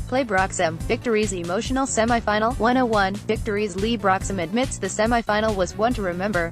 play Broxham. Victory's emotional semi-final. 101. Victory's Lee Broxham admits the semi-final was one to remember.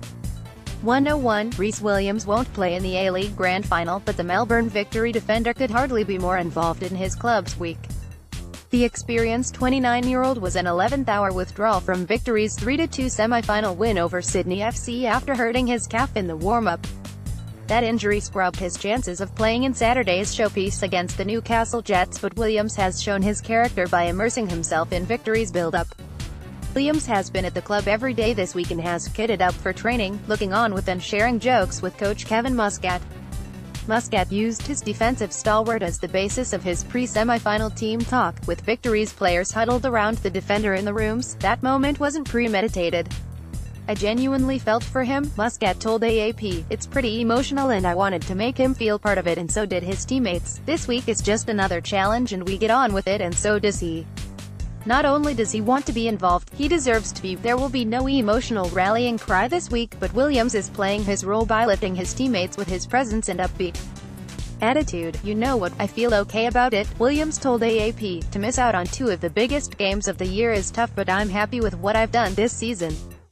101. Rhys Williams won't play in the A-League Grand Final, but the Melbourne Victory defender could hardly be more involved in his club's week. The experienced 29-year-old was an 11th-hour withdrawal from Victory's 3-2 semi-final win over Sydney FC after hurting his calf in the warm-up. That injury scrubbed his chances of playing in Saturday's showpiece against the Newcastle Jets, but Williams has shown his character by immersing himself in Victory's build-up. Williams has been at the club every day this week and has kitted up for training, looking on with and sharing jokes with coach Kevin Muscat. Muscat used his defensive stalwart as the basis of his pre-semi-final team talk, with Victory's players huddled around the defender in the rooms. That moment wasn't premeditated. I genuinely felt for him, Muscat told AAP. It's pretty emotional and I wanted to make him feel part of it, and so did his teammates. This week is just another challenge and we get on with it, and so does he. Not only does he want to be involved, he deserves to be. There will be no emotional rallying cry this week, but Williams is playing his role by lifting his teammates with his presence and upbeat attitude. You know what, I feel okay about it, Williams told AAP. To miss out on two of the biggest games of the year is tough, but I'm happy with what I've done this season.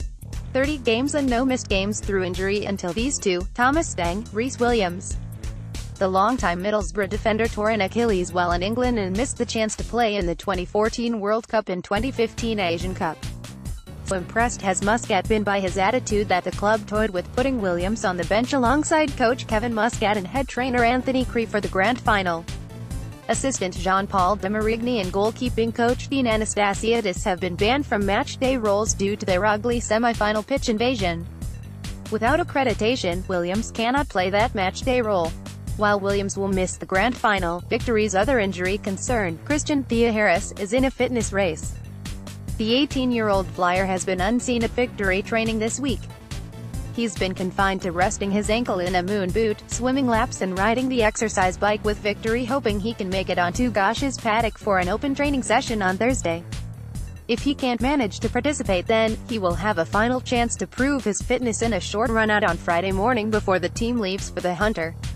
30 games and no missed games through injury until these two, Thomas Stang, Rhys Williams. The longtime Middlesbrough defender tore an Achilles while in England and missed the chance to play in the 2014 World Cup and 2015 Asian Cup. So impressed has Muscat been by his attitude that the club toyed with putting Williams on the bench alongside coach Kevin Muscat and head trainer Anthony Cree for the grand final. Assistant Jean-Paul de Marigny and goalkeeping coach Dean Anastasiadis have been banned from matchday roles due to their ugly semi-final pitch invasion. Without accreditation, Williams cannot play that matchday role. While Williams will miss the grand final, Victory's other injury concern, Christian Theoharis, is in a fitness race. The 18-year-old flyer has been unseen at Victory training this week. He's been confined to resting his ankle in a moon boot, swimming laps and riding the exercise bike with Victory, hoping he can make it onto Gosh's paddock for an open training session on Thursday. If he can't manage to participate, then he will have a final chance to prove his fitness in a short run out on Friday morning before the team leaves for the Hunter.